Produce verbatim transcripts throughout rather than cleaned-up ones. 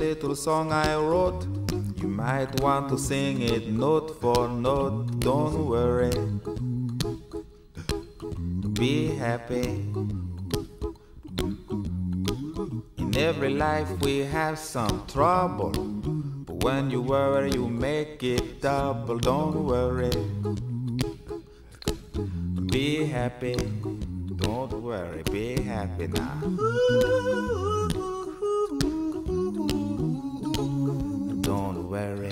little song I wrote. You might want to sing it note for note. Don't worry, be happy. In every life we have some trouble, but when you worry you make it double. Don't worry, be happy. Don't worry, be happy now. Don't worry,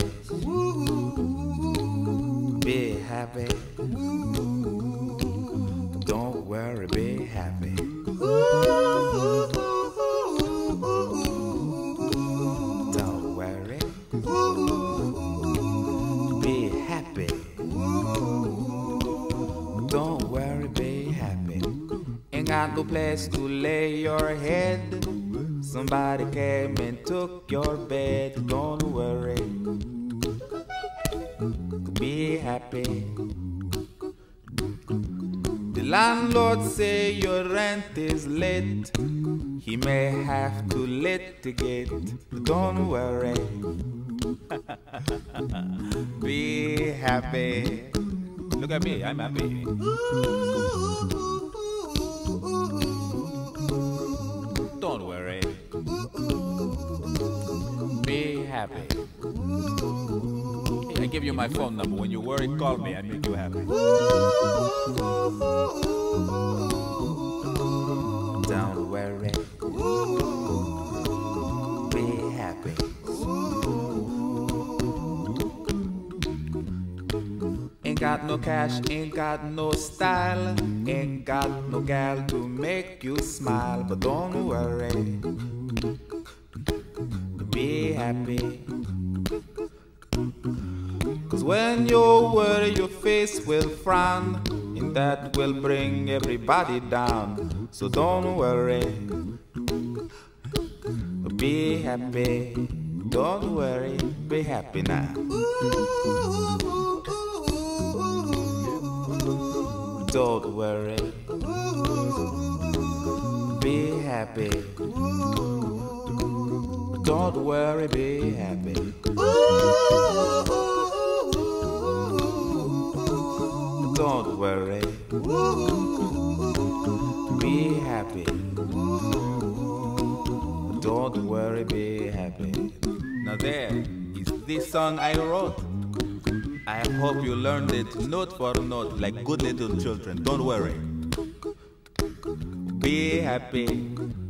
be happy. Don't worry, be happy. Don't worry, be happy. Don't worry, be happy. Ain't got no place to lay your head. Somebody came and took your bed. Don't worry, be happy. The landlord say your rent is late. He may have to litigate. Don't worry, be happy. Look at me, I'm happy. Don't worry, be happy. I give you my phone number. When you worry, call me. I make you happy. Don't worry, be happy. Ain't got no cash, ain't got no style, ain't got no gal to make you smile. But don't worry, be happy. Cause when you worry your face will frown, and that will bring everybody down. So don't worry, be happy. Don't worry, be happy now. Don't worry, be happy. Don't worry, be happy. Don't worry, be happy. Don't worry, be happy. Now there is this song I wrote. I hope you learned it note for note like good little children. Don't worry, be happy.